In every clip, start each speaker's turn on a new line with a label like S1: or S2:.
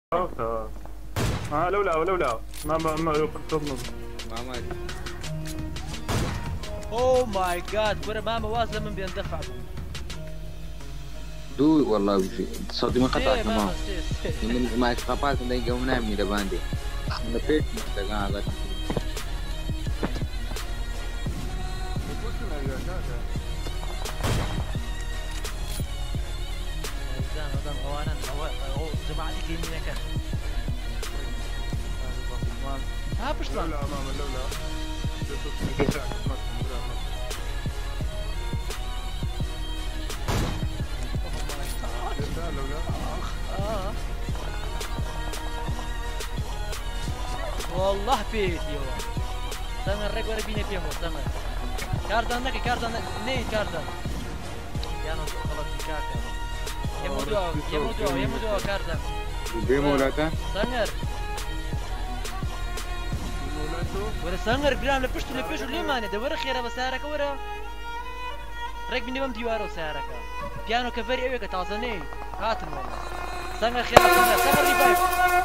S1: لولا ما تضمن.
S2: اوه ماي جاد ورا ماما واصله من بيندفع
S3: دو والله بشي صوتي ما قطع تمام
S2: سي.
S3: من ما قطعت من يومنا من دباندي من بيت مستقاعد
S2: جماعة يمينك ها بشلون
S1: لولا امام لولا
S2: والله بيت يو سامر رك ورا بينا فيهم سامر كاردان ني كاردان يا نو خلاص كاردان يمودو كاردان
S3: بيمولاتا
S2: سامر ورا سامر جرام لبشتو ليه ماني ده ورا خيره بسارك ورا رك بيني بم ديوارو سارك بيانو كفري اوي كتازني هاتن والله سامر خيره سامر ريفايف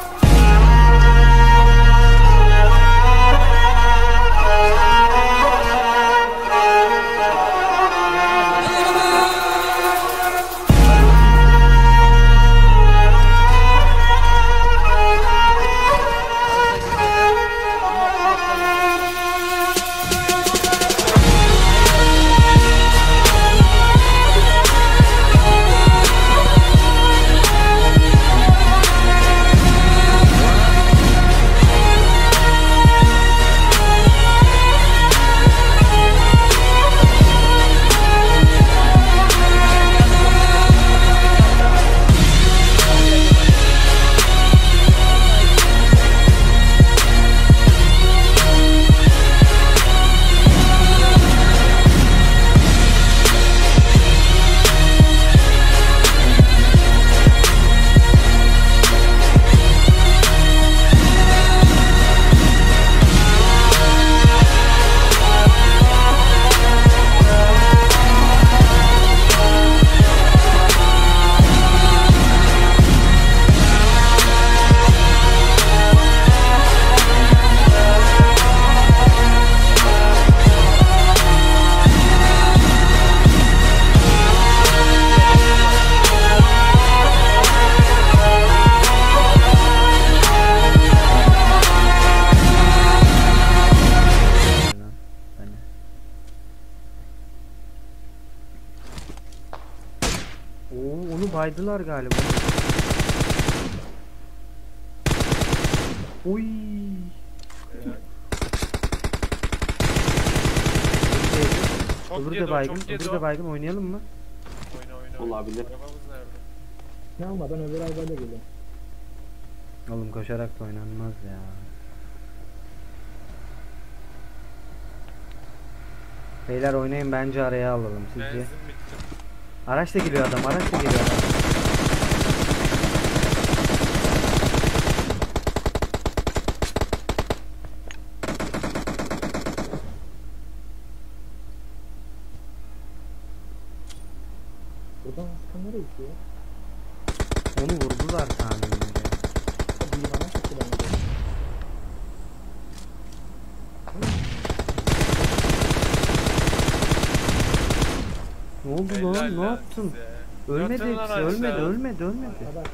S4: Onu baydılar galiba. Oy. Öbürü de baygın oynayalım mı?
S1: Oyna.
S3: Olabilir.
S1: Arabamız nerede?
S5: Ne almadan öbür arabayla geliyorum.
S4: Oğlum koşarak da oynanmaz ya. Beyler oynayın, bence araya alalım sizce.
S1: Benzin bitti.
S4: Araç da geliyor adam.
S5: Buradan sıkan nereye gidiyor?
S4: Onu vurdular tahminimce.
S5: Bir yılanı çıktı bence.
S4: Ne oldu lan? Ne yaptın? Ölmedi hepsi. Ölmedi.
S5: Hadi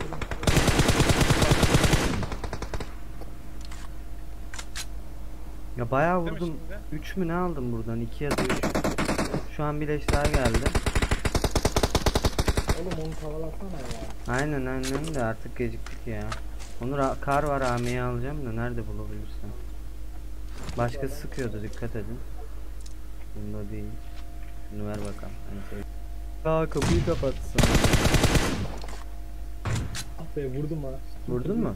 S4: Ya bayağı vurdum. 3 mü ne aldım buradan? 2 ya da 3. Şu an bir leş daha geldi.
S5: oğlum onu tavalasana ya.
S4: Aynen de artık geciktik ya. Onu kar var, AM'yi alacağım da nerede bulabilirsem. Başkası sıkıyordu, dikkat edin. Bunda değil. Şunu ver bakalım. Aa, kapıyı kapatsın.
S5: Ah be vurdum ha.
S4: Vurdun mu?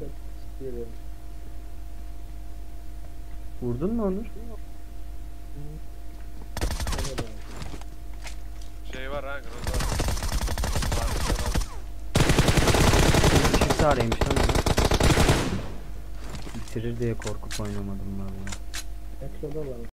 S4: Vurdun mu Onur?
S1: Şey var ha, groz var.
S4: Çift araymış lan ona. Bitirir diye korkup oynamadım vallahi.
S5: Metroda var.